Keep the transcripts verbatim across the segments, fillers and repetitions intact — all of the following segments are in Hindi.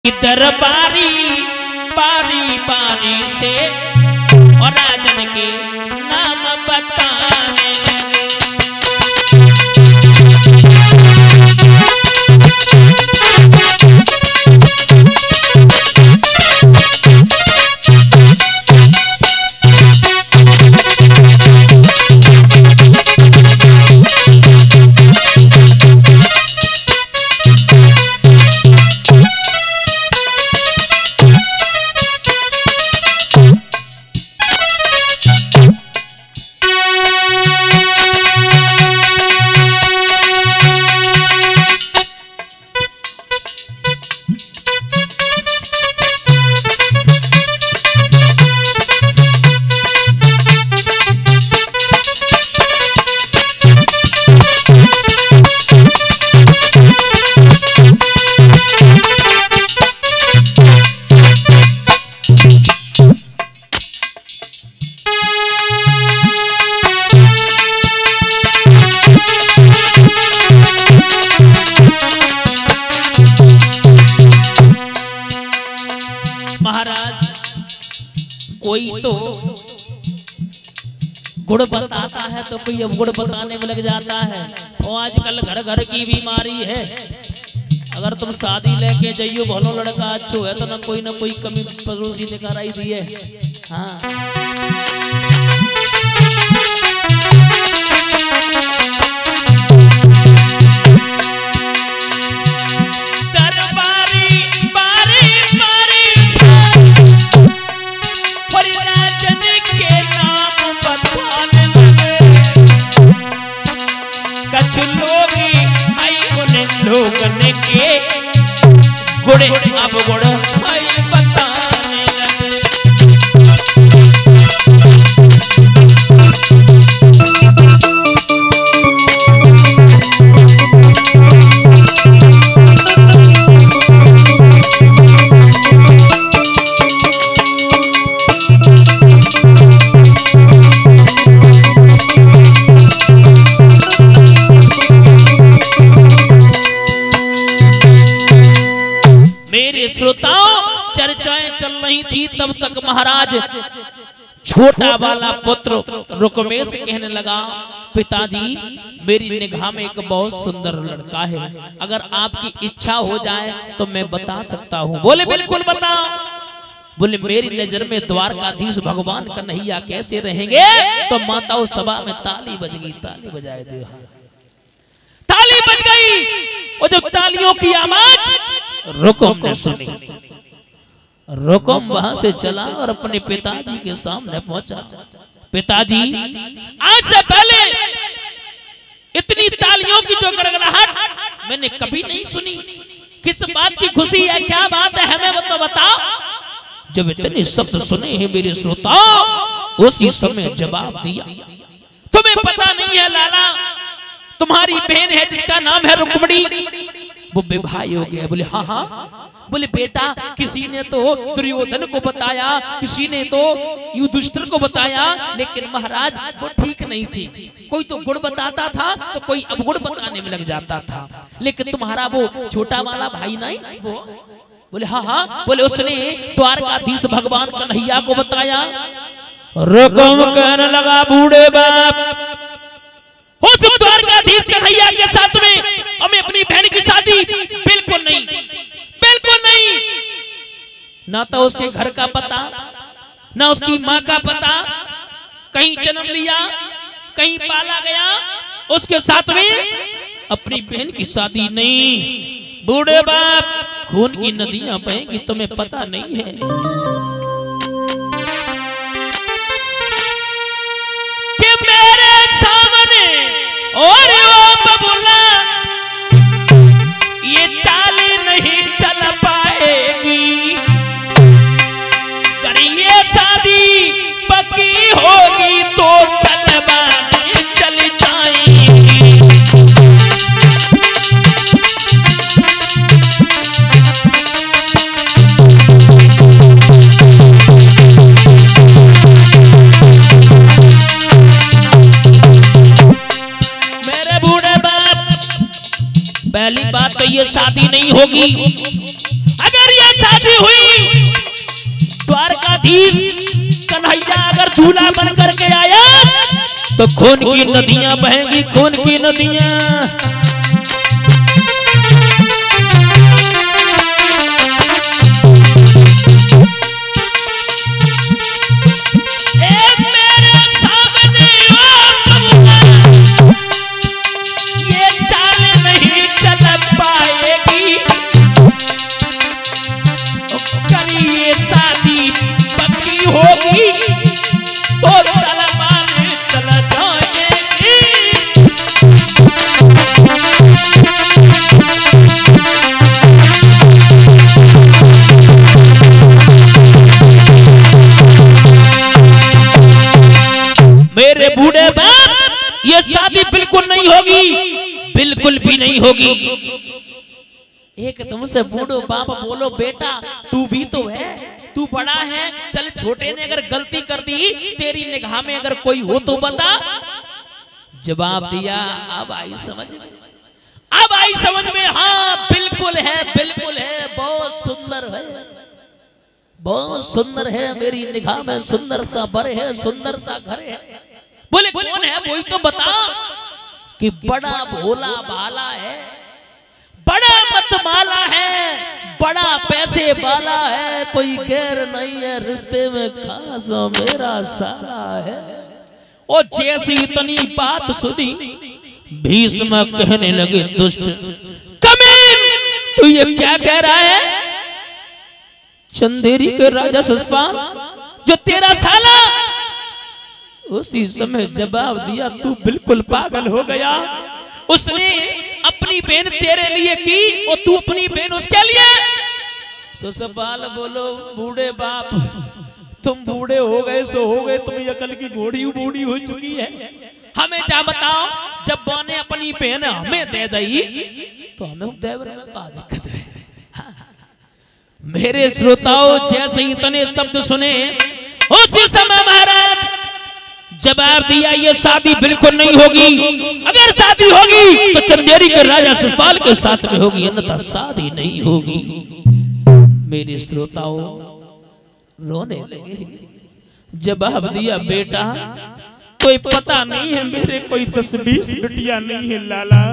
दरबारी बारी बारी से और राजन के नाम बताने लगे। कोई तो गुड़ बताता है तो कोई अब गुड़ बताने में लग जाता है। और आजकल घर घर की बीमारी है। अगर तुम शादी लेके जाइयो भलो लड़का अच्छो है तो ना कोई ना कोई कमी पड़ोसी ने कराई दी है। हाँ लोगने के गुड़ अब गुड़ बताने लगे। श्रोताओं चर्चाएं चल रही थी तब तक महाराज छोटा वाला पुत्र रुकमेश कहने लगा, पिताजी मेरी निगाह में एक बहुत सुंदर लड़का है, अगर आपकी इच्छा हो जाए तो मैं बता सकता हूँ। बोले बिल्कुल बताओ। बोले मेरी नजर में द्वारकाधीश भगवान कन्हैया कैसे रहेंगे? तो माताओं सभा में ताली बज गई। ताली बजाए दे, ताली बज गई। और जब तालियों की आवाज रुकम ने सुनी, रुकम वहां से चला और अपने पिताजी के सामने पहुंचा। पिताजी आज से पहले इतनी तालियों की जो गड़गड़ाहट मैंने कभी नहीं सुनी। किस बात की खुशी है, क्या बात है, हमें वो तो बताओ। जब इतने शब्द सुने हैं मेरे श्रोताओं, उसी समय जवाब दिया, तुम्हें पता नहीं है लाला, तुम्हारी बहन है जिसका नाम है रुक्मणी, वो विवाह हो गया। बोले हाँ हाँ। बोले बेटा किसी ने तो दुर्योधन को बताया, किसी ने तो युधिष्ठिर को बताया, लेकिन महाराज वो ठीक नहीं थी। कोई तो गुण बताता था तो कोई अवगुण बताने में लग जाता था, लेकिन तुम्हारा वो छोटा वाला भाई नहीं वो। बोले हाँ हाँ। बोले उसने द्वारकाधीश भगवान कन्हैया को बताया। रुकम कहने लगा, बूढ़े बाप उस द्वारकाधीश कन्हैया के साथ में हमें अपनी बहन की शादी बिल्कुल नहीं, बिल्कुल नहीं। ना तो उसके घर का पता, ना उसकी माँ का पता, कहीं जन्म लिया कहीं पाला गया, उसके साथ में अपनी बहन की शादी नहीं। बूढ़े बाप खून की नदियां बहेंगी, तुम्हें पता नहीं है। कि मेरे सामने और वो बबुला ये चाल नहीं चल पाएगी, करिए शादी पक्की होगी तो तलवारें चल जाएंगी। पहली बात तो ये शादी नहीं होगी। अगर ये रखीस कन्हैया अगर दूल्हा बन करके आया तो खून की नदियां बहेंगी, खून की नदियां। मेरे बूढ़े बाप ये शादी बिल्कुल नहीं होगी, बिल्कुल भी नहीं होगी। एक तुमसे बूढ़ो बाप बोलो बेटा तू भी तो है, तू बड़ा है, चल छोटे ने अगर गलती कर दी तेरी निगाह में अगर कोई हो तो बता। जवाब दिया अब आई समझ में, अब आई समझ में, हाँ बिल्कुल है, बिल्कुल है, बहुत सुंदर है, बहुत सुंदर है, मेरी निगाह में सुंदर सा बर है, सुंदर सा घर है। बोले कौन है वही तो बता। कि बड़ा भोला भाला है, बड़ा मतमाला है, बड़ा पैसे वाला है, कोई गैर नहीं है, रिश्ते में खास मेरा साला है। और जैसी इतनी बात सुनी भीष्म कहने लगे दुष्ट कमीन तू ये क्या कह रहा है। चंदेरी के राजा शिशुपाल जो तेरा साला, उसी समय जवाब दिया तू बिल्कुल पागल हो गया। उसने अपनी बहन तेरे लिए की और तू अपनी बहन उसके लिए। शिशुपाल बोलो बूढ़े बाप तुम बूढ़े हो गए सो हो गए, तुम्हें अकल की घोड़ी बूढ़ी हो चुकी है। हमें क्या बताओ जब बने अपनी बहन हमें दे दी तो हमें देवर में क्या दिक्कत है। मेरे श्रोताओं जैसे इतने शब्द सुने उसी समय महाराज जवाब दिया ये शादी बिल्कुल नहीं होगी, अगर शादी होगी तो चंदेरी के राजा शिशुपाल के साथ में होगी, अन्यथा शादी नहीं होगी। मेरे श्रोताओं रोने लगे। जवाब दिया बेटा कोई पता नहीं है मेरे, कोई दस बीस बिटिया नहीं है लाला।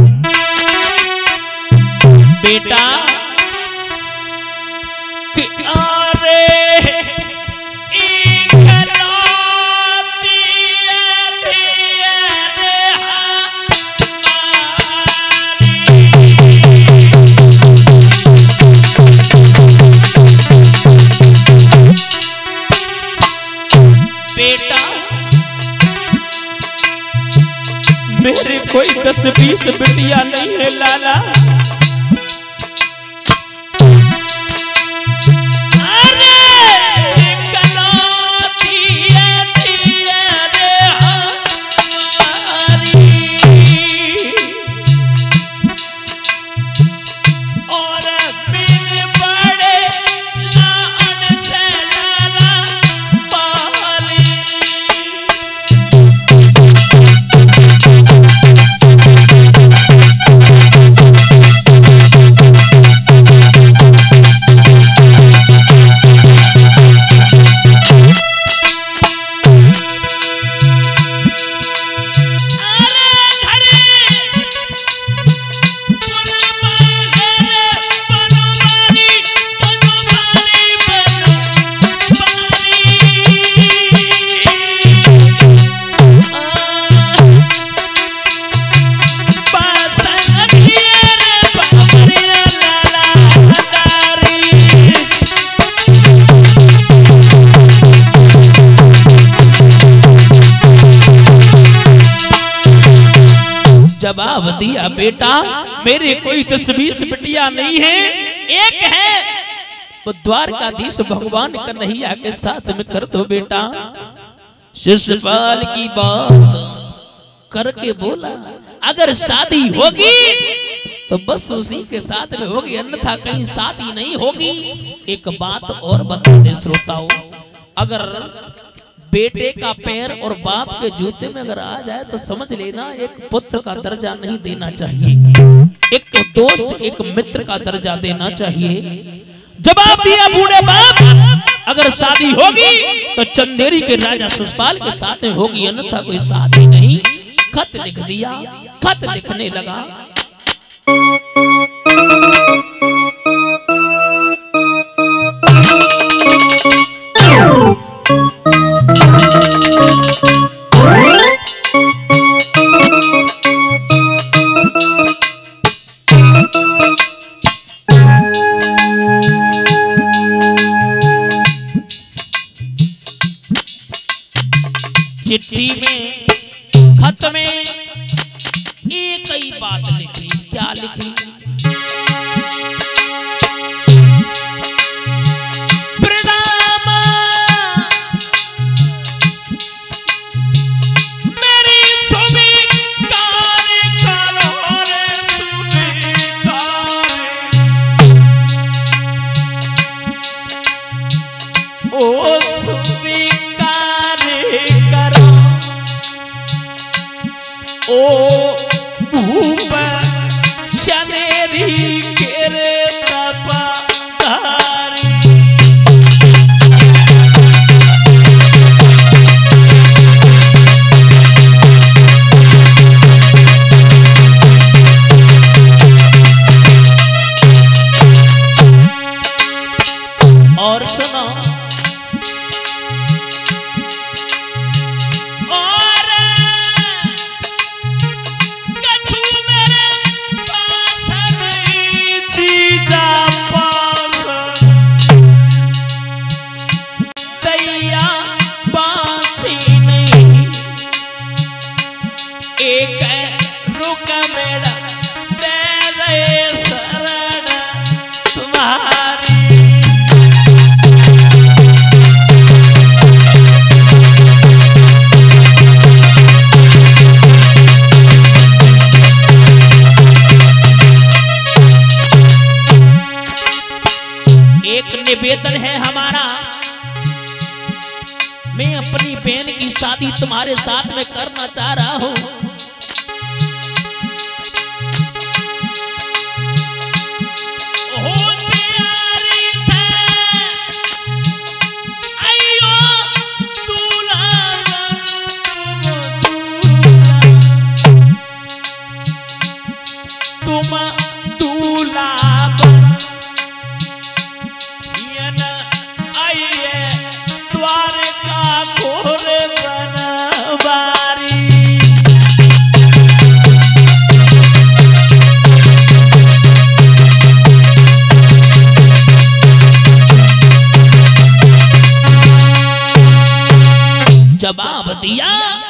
बेटा कि अरे बेटा मेरे कोई दस बीस बिटिया नहीं है लाला। अरे कलौती दिया रे हमारी और बिन बड़े लाड से लाला पाली। जवाब दिया बेटा मेरे कोई दस बीस बिटिया नहीं है, एक है वो द्वारकाधीश भगवान कन्हैया के साथ में कर दो बेटा। शिशुपाल की बात करके बोला अगर शादी होगी तो बस उसी के साथ में होगी, अन्यथा कहीं शादी नहीं होगी। एक बात और बता दे श्रोताओं, अगर बेटे का पैर और बाप के जूते में अगर आ जाए तो समझ लेना एक पुत्र का दर्जा नहीं देना चाहिए, एक दोस्त एक मित्र का दर्जा देना चाहिए। जवाब दिया बूढ़े बाप अगर शादी होगी तो चंदेरी के राजा शिशुपाल के साथ में होगी, अन्यथा कोई शादी नहीं। खत लिख दिया, खत लिखने लगा। चिट्ठी में, खत में एक ही बात लिखी। क्या लिखी? प्रणाम मेरी स्वीकार करो रे स्वीकार, ओ स्वीकार करो ओ भूप शनेरी केरे तपाधारी। और सुनो, निवेदन है हमारा, मैं अपनी बहन की शादी तुम्हारे साथ में करना चाह रहा हूं। होशियारी से आइयो दूल्हा तुम दूल्हा जवाब दिया।